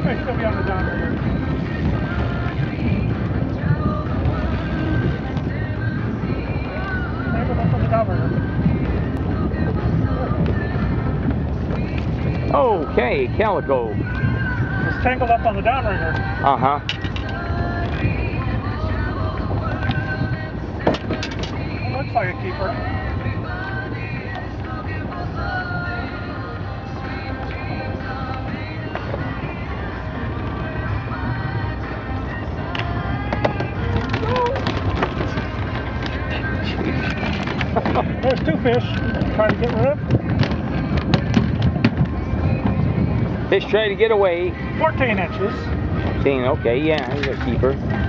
May still be on the downrigger. Tangled up on the downrigger. Okay, calico. It's tangled up on the downrigger. Uh-huh. Looks like a keeper. There's 2 fish. Trying to get rid of. Fish trying to get away. 14 inches. 14, okay, yeah, he's a keeper.